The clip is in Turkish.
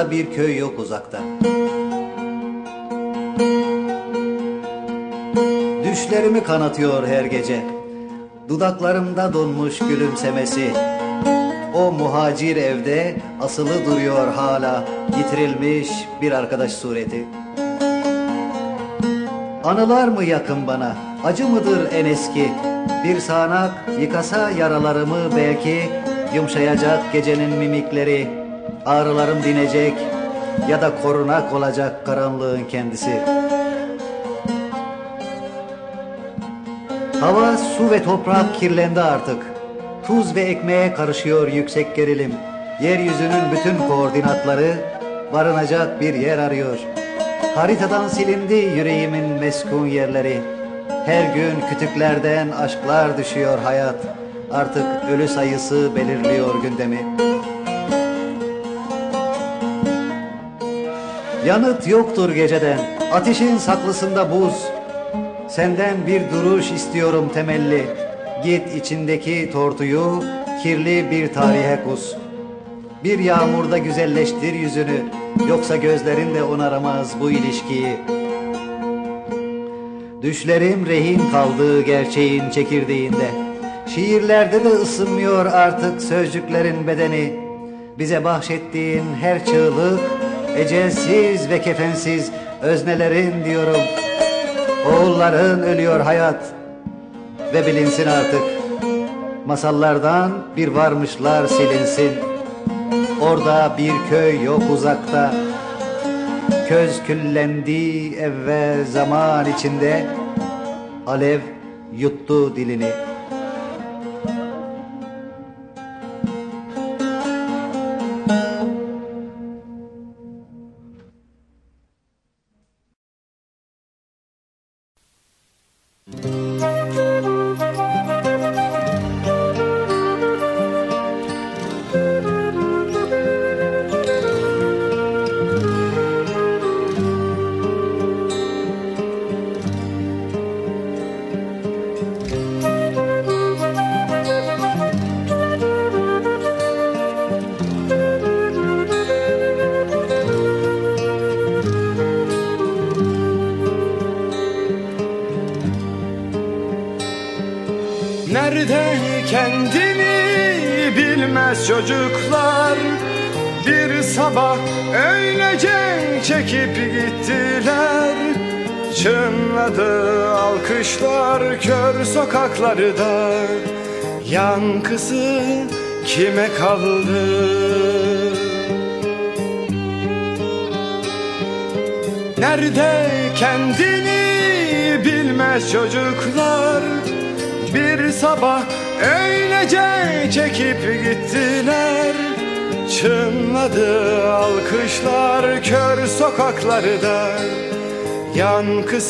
Orada bir köy yok uzakta. Düşlerimi kanatıyor her gece. Dudaklarımda donmuş gülümsemesi. O muhacir evde asılı duruyor hala, yitirilmiş bir arkadaş sureti. Anılar mı yakın bana, acı mıdır en eski? Bir sağanak yıkasa yaralarımı belki, yumuşayacak gecenin mimikleri, ağrılarım dinecek ya da korunak olacak karanlığın kendisi. Hava, su ve toprak kirlendi artık. Tuz ve ekmeğe karışıyor yüksek gerilim. Yeryüzünün bütün koordinatları barınacak bir yer arıyor. Haritadan silindi yüreğimin meskun yerleri. Her gün kütüklerden aşklar düşüyor hayat. Artık ölü sayısı belirliyor gündemi. Yanıt yoktur geceden, ateşin saklısında buz. Senden bir duruş istiyorum temelli. Git içindeki tortuyu kirli bir tarihe kus. Bir yağmurda güzelleştir yüzünü, yoksa gözlerin de onaramaz bu ilişkiyi. Düşlerim rehin kaldığı gerçeğin çekirdeğinde. Şiirlerde de ısınmıyor artık sözcüklerin bedeni. Bize bahşettiğin her çığlık, ecelsiz ve kefensiz öznelerin diyorum. Oğulların ölüyor hayat ve bilinsin artık. Masallardan bir varmışlar silinsin. Orada bir köy yok uzakta. Köz küllendi evvel zaman içinde. Alev yuttu dilini. Nerede kendini bilmez çocuklar, bir sabah öylece çekip gittiler. Çınladı alkışlar kör sokaklarda, yankısı kime kaldı? Nerede kendini bilmez çocuklar, bir sabah öylece çekip gittiler. Çınladı alkışlar kör sokaklarda, yankısı